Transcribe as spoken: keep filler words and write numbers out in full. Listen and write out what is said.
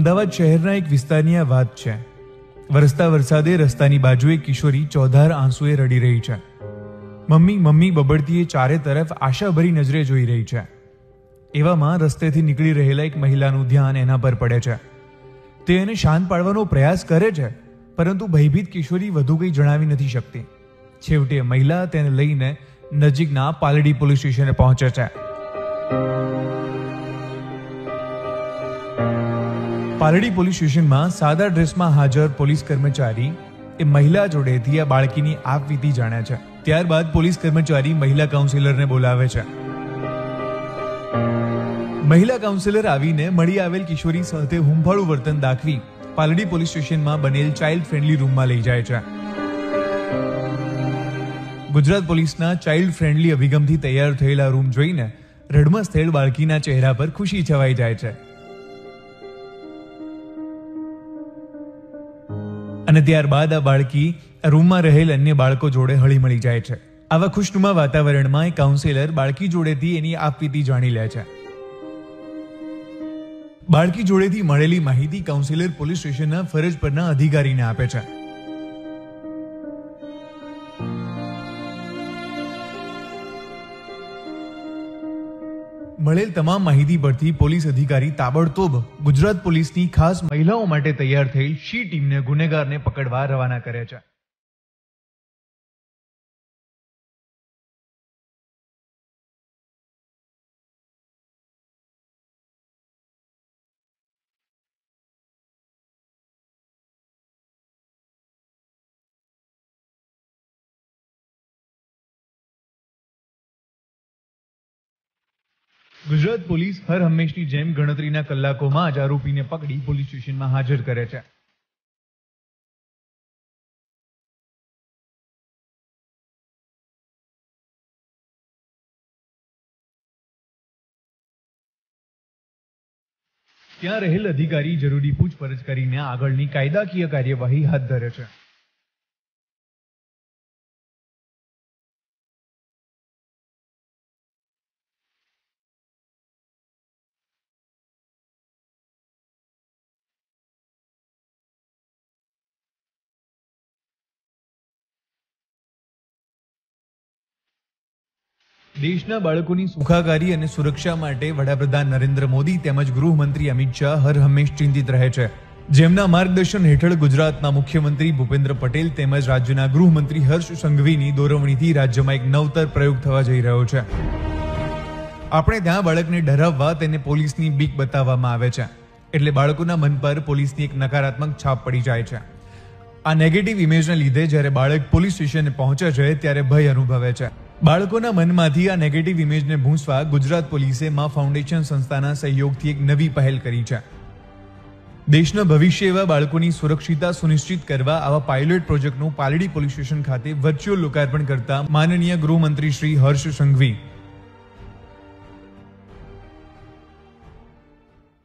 અમદાવાદ શહેરના એક વિસ્તારની આ વાત છે. વરસતા વરસાદે રસ્તાની બાજુએ કિશોરી ચોધાર આંસુએ રડી રહી છે. મમ્મી મમ્મી બબડતી એ ચારે તરફ આશાભરી નજરે જોઈ રહી છે. એવામાં રસ્તેથી નીકળી રહેલા એક મહિલાનું ધ્યાન એના પર પડે છે. તે એને શાંત પાડવાનો પ્રયાસ કરે છે, પરંતુ ભયભીત કિશોરી વધુ કંઈ જણાવી નથી શકતી. છેવટે મહિલા તેને લઈને નજીકના પાલડી પોલીસ સ્ટેશને પહોંચે છે. પાલડી પોલીસ સ્ટેશનમાં સાદા ડ્રેસમાં હાજર પોલીસ કર્મચારી એ મહિલા જોડેથી આ બાળકીની આપવીતી જાણે છે. ત્યારબાદ પોલીસ કર્મચારી મહિલા કાઉન્સિલરને બોલાવે છે. મહિલા કાઉન્સિલર આવીને મળી આવેલ કિશોરી સાથે હુંફાળું વર્તન દાખવી પાલડી પોલીસ સ્ટેશનમાં બનેલ ચાઇલ્ડ ફ્રેન્ડલી રૂમમાં લઈ જાય છે. ગુજરાત પોલીસના ચાઇલ્ડ ફ્રેન્ડલી અભિગમથી તૈયાર થયેલા રૂમ જોઈને રડમસ થયેલ બાળકીના ચહેરા પર ખુશી છવાઈ જાય છે. અને ત્યારબાદ આ બાળકી રૂમમાં રહેલ અન્ય બાળકો જોડે હળી મળી જાય છે. આવા ખુશનુમા વાતાવરણમાં એક કાઉન્સિલર બાળકી જોડેથી એની આપવીતી જાણી લે છે. બાળકી જોડેથી મળેલી માહિતી કાઉન્સિલર પોલીસ સ્ટેશનના ફરજ પરના અધિકારીને આપે છે. મળેલ તમામ માહિતી પરથી પોલીસ અધિકારી તાબડતોબ ગુજરાત પોલીસની ખાસ મહિલાઓ માટે તૈયાર થયેલ શી ટીમને ગુનેગારને પકડવા રવાના કરે છે. ગુજરાત પોલીસ હર હંમેશની જેમ ગણતરીના કલાકોમાં જ આરોપીને પકડી પોલીસ સ્ટેશનમાં હાજર કરે છે. ત્યાં રહેલ અધિકારી જરૂરી પૂછપરછ કરીને આગળની કાયદાકીય કાર્યવાહી હાથ ધરે છે. દેશના બાળકોની સુખાકારી અને સુરક્ષા માટે વડાપ્રધાન નરેન્દ્ર મોદી તેમજ ગૃહમંત્રી અમિત શાહ હર હંમેશ ચિંતિત રહે છે. જેમના માર્ગદર્શન હેઠળ ગુજરાતના મુખ્યમંત્રી ભૂપેન્દ્ર પટેલ તેમજ રાજ્યના ગૃહમંત્રી હર્ષ સંઘવીની દોરવણીથી રાજ્યમાં એક નવતર પ્રયોગ થવા જઈ રહ્યો છે. આપણે ત્યાં બાળકને ડરાવવા તેને પોલીસની બીક બતાવવામાં આવે છે, એટલે બાળકોના મન પર પોલીસની એક નકારાત્મક છાપ પડી જાય છે. આ નેગેટિવ ઇમેજના લીધે જ્યારે બાળક પોલીસ સ્ટેશને પહોંચે છે ત્યારે ભય અનુભવે છે. બાળકોના મનમાંથી આ નેગેટિવ ઇમેજને ભૂંસવા ગુજરાત પોલીસે મા ફાઉન્ડેશન સંસ્થાના સહયોગથી એક નવી પહેલ કરી છે. દેશના ભવિષ્ય એવા બાળકોની સુરક્ષિતતા સુનિશ્ચિત કરવા આવા પાયલોટ પ્રોજેક્ટનું પાલડી પોલીસ સ્ટેશન ખાતે વર્ચ્યુઅલ લોકાર્પણ કરતા માનનીય ગૃહમંત્રી શ્રી હર્ષ સંઘવી